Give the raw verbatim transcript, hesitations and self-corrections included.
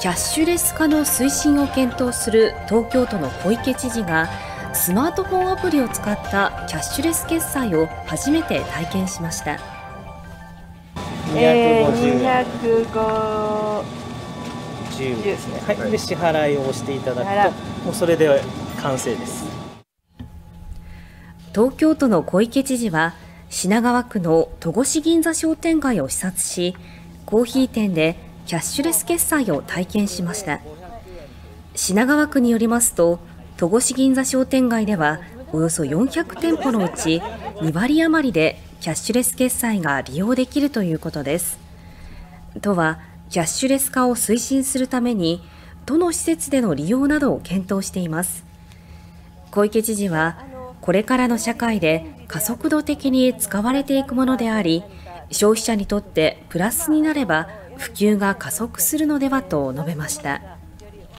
キャッシュレス化の推進を検討する東京都の小池知事がスマートフォンアプリを使ったキャッシュレス決済を初めて体験しました。 えー、にひゃくごじゅうですね。 はい、で支払いを押していただくと、もうそれで完成です。 東京都の小池知事は品川区の戸越銀座商店街を視察し、コーヒー店でキャッシュレス決済を体験しました。品川区によりますと、戸越銀座商店街ではおよそよんひゃくてんぽのうちにわり余りでキャッシュレス決済が利用できるということです。都はキャッシュレス化を推進するために都の施設での利用などを検討しています。小池知事は、これからの社会で加速度的に使われていくものであり、消費者にとってプラスになれば普及が加速するのではと述べました。